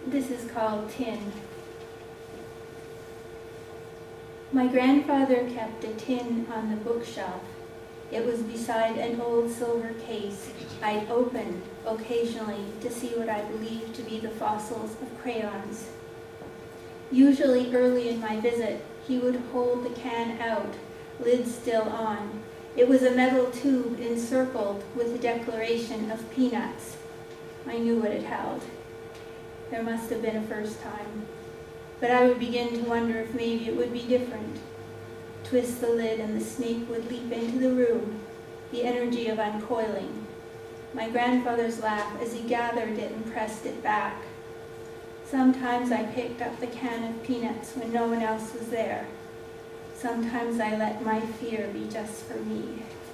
This is called Tin. My grandfather kept a tin on the bookshelf. It was beside an old silver case I'd open occasionally to see what I believed to be the fossils of crayons. Usually early in my visit, he would hold the can out, lid still on. It was a metal tube encircled with a declaration of peanuts. I knew what it held. There must have been a first time. But I would begin to wonder if maybe it would be different. Twist the lid and the snake would leap into the room, the energy of uncoiling. My grandfather's laugh as he gathered it and pressed it back. Sometimes I picked up the can of peanuts when no one else was there. Sometimes I let my fear be just for me.